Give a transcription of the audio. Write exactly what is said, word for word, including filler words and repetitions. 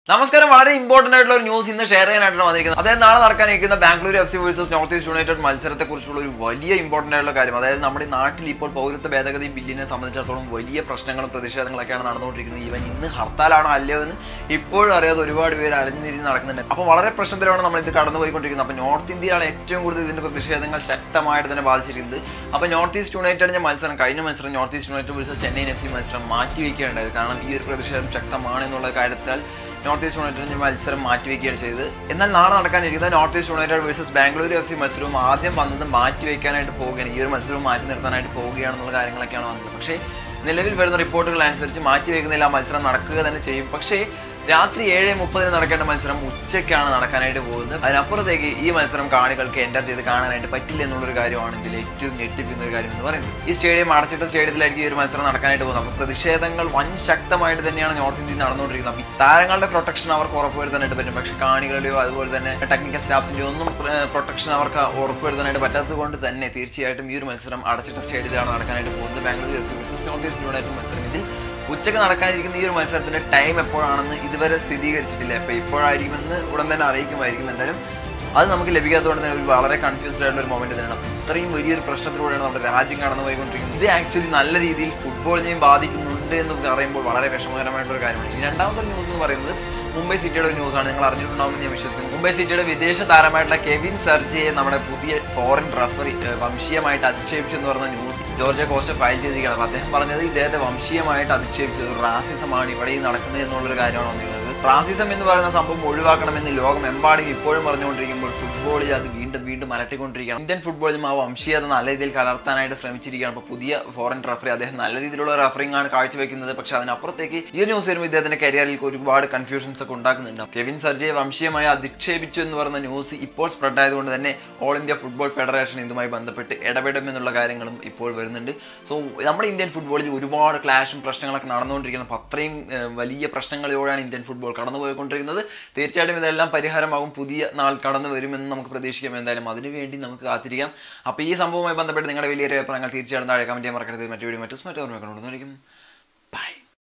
നമസ്കാരം. വളരെ ഇമ്പോർട്ടന്റ് ആയിട്ടുള്ള ഒരു ന്യൂസ് ഇന്ന് ഷെയർ ചെയ്യാനായിട്ടാണ് വന്നിരിക്കുന്നത്. അതായത് നാളെ നടക്കാനിരിക്കുന്ന Bangalore F C versus North East United മത്സരത്തെ കുറിച്ചുള്ള ഒരു വലിയ ഇമ്പോർട്ടന്റ് ആയിട്ടുള്ള കാര്യം. അതായത് നമ്മുടെ നാട്ടിൽ ഇപ്പോൾ പൗരത്വ ഭേദഗതി ബില്ലിനെ സംബന്ധിച്ചിടത്തോളം വലിയ പ്രശ്നങ്ങളും പ്രതിഷേധങ്ങളൊക്കെയാണ് നടന്നുകൊണ്ടിരിക്കുന്നത്. ഈവൻ ഇന്ന് ഹർത്താലാണോ അല്ലയോ എന്ന് ഇപ്പോഴും അറിയാതെ ഒരുപാട് പേര് അലഞ്ഞിരിഞ്ഞ് നടക്കുന്നുണ്ട്. അപ്പോൾ വളരെ പ്രശ്നത്തിലാണ് നമ്മൾ ഇത് കടന്നുപോയിക്കൊണ്ടിരിക്കുന്നത്. അപ്പോൾ നോർത്ത് ഇന്ത്യയാണ് ഏറ്റവും കൂടുതൽ ഇതിന്റെ പ്രതിഷേധങ്ങൾ ശക്തമായിട്ട് തന്നെ ബാധിച്ചിരിക്കുന്നത്. അപ്പോൾ നോർത്ത് ഈസ്റ്റ് യുണൈറ്റഡിന്റെ മത്സരം കഴിഞ്ഞ മത്സരം North East United versus Chennaiyin F C മത്സരം മാറ്റിവെക്കുകയുണ്ടായത്. കാരണം ഈ ഒരു പ്രതിഷേധം ശക്തമാണ് എന്നുള്ള കാര്യത്താൽ നോർത്ത് ഈസ്റ്റ് യുണൈറ്റഡിന്റെ മത്സരം മാറ്റിവെക്കുകയാണ് ചെയ്തത്. എന്നാൽ നാളെ നടക്കാനിരിക്കുന്ന North East United versus Bangalore F C മത്സരവും ആദ്യം വന്നത് മാറ്റിവെക്കാനായിട്ട് പോവുകയാണ്. ഈ ഒരു മത്സരവും മാറ്റി നിർത്താനായിട്ട് പോവുകയാണെന്നുള്ള കാര്യങ്ങളൊക്കെയാണ് വന്നത്. പക്ഷേ നിലവിൽ വരുന്ന റിപ്പോർട്ടുകൾ അനുസരിച്ച് മാറ്റിവെക്കുന്നില്ല, മത്സരം നടക്കുക തന്നെ ചെയ്യും. പക്ഷേ രാത്രി ഏഴ് മുപ്പതിന് നടക്കേണ്ട മത്സരം ഉച്ചയ്ക്കാണ് നടക്കാനായിട്ട് പോകുന്നത്. അതിനപ്പുറത്തേക്ക് ഈ മത്സരം കാണികൾക്ക് എൻ്റർ ചെയ്ത് കാണാനായിട്ട് പറ്റില്ല എന്നുള്ളൊരു കാര്യമാണ് ഇതിൽ ഏറ്റവും ഞെട്ടിപ്പിക്കുന്ന ഒരു കാര്യം എന്ന് പറയുന്നത്. ഈ സ്റ്റേഡിയം അടച്ചിട്ട സ്റ്റേഡിയത്തിലായിരിക്കും ഈ ഒരു മത്സരം നടക്കാനായിട്ട് പോകുന്നത്. അപ്പോൾ പ്രതിഷേധങ്ങൾ വൻ ശക്തമായിട്ട് തന്നെയാണ് നോർത്ത് ഇന്ത്യയിൽ നടന്നുകൊണ്ടിരിക്കുന്നത്. അപ്പോൾ ഈ താരങ്ങളുടെ പ്രൊട്ടക്ഷൻ അവർക്ക് ഉറപ്പുവരുത്താനായിട്ട് പറ്റും. പക്ഷേ കാണികളുടെയോ അതുപോലെ തന്നെ ടെക്നിക്കൽ സ്റ്റാഫ്സിൻ്റെയോ ഒന്നും പ്രൊട്ടക്ഷൻ അവർക്ക് ഉറപ്പുവരുത്താനായിട്ട് പറ്റാത്തത് കൊണ്ട് തന്നെ തീർച്ചയായിട്ടും ഈ ഒരു മത്സരം അടച്ചിട്ട സ്റ്റേഡിയത്തിലാണ് നടക്കാനായിട്ട് പോകുന്നത്. Bangalore F C versus North East United മത്സരം ഇതിൽ ഉച്ചയ്ക്ക് നടക്കാനിരിക്കുന്ന ഈ ഒരു മത്സരത്തിന്റെ ടൈം എപ്പോഴാണെന്ന് ഇതുവരെ സ്ഥിരീകരിച്ചിട്ടില്ല. അപ്പോൾ ഇപ്പോഴായിരിക്കുമെന്ന് ഉടൻ തന്നെ അറിയിക്കുമായിരിക്കും. എന്തായാലും അത് നമുക്ക് ലഭിക്കാത്തതുകൊണ്ട് തന്നെ ഒരു വളരെ കൺഫ്യൂസ്ഡ് ആയിട്ടുള്ള ഒരു മൊമെന്റ് തന്നെയാണ്. അപ്പോൾ ഇത്രയും വലിയൊരു പ്രശ്നത്തിലൂടെയാണ് നമ്മുടെ രാജ്യം കടന്നു പോയിക്കൊണ്ടിരിക്കുന്നത്. ഇത് ആക്ച്വലി നല്ല രീതിയിൽ ഫുട്ബോളിനെയും ബാധിക്കുന്നുണ്ട് എന്ന് പറയുമ്പോൾ വളരെ വിഷമകരമായിട്ടൊരു കാര്യമാണ്. ഈ രണ്ടാമത്തെ ന്യൂസ് എന്ന് പറയുന്നത് മുംബൈ സിറ്റിയുടെ ഒരു ന്യൂസാണ്. നിങ്ങൾ അറിഞ്ഞിട്ടുണ്ടാവുമെന്ന് ഞാൻ വിശ്വസിക്കുന്നു. മുംബൈ സിറ്റിയുടെ വിദേശ താരമായിട്ടുള്ള കെവിൻ സർജിയെ നമ്മുടെ പുതിയ ഫോറിൻ റഫറി വംശീയമായിട്ട് അധിക്ഷേപിച്ചു എന്ന് പറഞ്ഞ ന്യൂസ് ജോർജ് കോസ്റ്റ ഫയൽ ചെയ്തിരിക്കുകയാണ്. അപ്പോൾ അദ്ദേഹം പറഞ്ഞത് ഇദ്ദേഹത്തെ വംശീയമായിട്ട് അധിക്ഷേപിച്ചത് റാസിസമാണ് ഇവിടെ നടക്കുന്നത് എന്നുള്ളൊരു കാര്യമാണ് വന്നിരുന്നത്. റാസിസം എന്ന് പറയുന്ന സംഭവം ഒഴിവാക്കണമെന്ന് ലോകമെമ്പാടും ഇപ്പോഴും പറഞ്ഞുകൊണ്ടിരിക്കുമ്പോൾ ഫുട്ബോളിൽ അത് വീണ്ടും വീണ്ടും അലട്ടിക്കൊണ്ടിരിക്കുകയാണ്. ഇന്ത്യൻ ഫുട്ബോളിലും ആ വംശീയത നല്ല രീതിയിൽ കലർത്താനായിട്ട് ശ്രമിച്ചിരിക്കുകയാണ്. അപ്പോൾ പുതിയ ഫോറിൻ റഫറി അദ്ദേഹം നല്ല രീതിയിലുള്ള റഫറിംഗ് ആണ് കാഴ്ചവെക്കുന്നത്. പക്ഷെ അതിനപ്പുറത്തേക്ക് ഈ ന്യൂസ് വരുമ്പോൾ ഇദ്ദേഹത്തിന്റെ കരിയറിൽ ഒരുപാട് കൺഫ്യൂഷൻസ് ഒക്കെ ഉണ്ടാക്കുന്നുണ്ട്. കെവിൻ സർജിയെ വംശീയമായി അധിക്ഷേപിച്ചു എന്ന് പറയുന്ന ന്യൂസ് ഇപ്പോൾ സ്പ്രെഡ് ആയതുകൊണ്ട് തന്നെ ഓൾ ഇന്ത്യ ഫുട്ബോൾ ഫെഡറേഷൻ ഇതുമായി ബന്ധപ്പെട്ട് ഇടപെടുമെന്നുള്ള കാര്യങ്ങളും ഇപ്പോൾ വരുന്നുണ്ട്. സോ നമ്മുടെ ഇന്ത്യൻ ഫുട്ബോളിൽ ഒരുപാട് ക്ലാഷും പ്രശ്നങ്ങളൊക്കെ നടന്നുകൊണ്ടിരിക്കണം. അപ്പോൾ അത്രയും വലിയ പ്രശ്നങ്ങളിലൂടെയാണ് ഇന്ത്യൻ ഫുട്ബോൾ കടന്നുപോയിക്കൊണ്ടിരിക്കുന്നത്. തീർച്ചയായിട്ടും ഇതെല്ലാം പരിഹാരമാകും, പുതിയ നാൾ കടന്നു വരുമെന്ന് നമുക്ക് പ്രതീക്ഷിക്കാം. എന്തായാലും അതിനുവേണ്ടി നമുക്ക് കാത്തിരിക്കാം. അപ്പോൾ ഈ സംഭവവുമായി ബന്ധപ്പെട്ട് നിങ്ങളുടെ വലിയ അഭിപ്രായങ്ങൾ തീർച്ചയായിട്ടും താഴെ കമന്റ് ചെയ്യാൻ മറക്കരുത്. മറ്റു വീഡിയോ മറ്റു സ്മാർട്ട് ഓർമ്മ കണ്ടുകൊണ്ടിരിക്കും. ബൈ.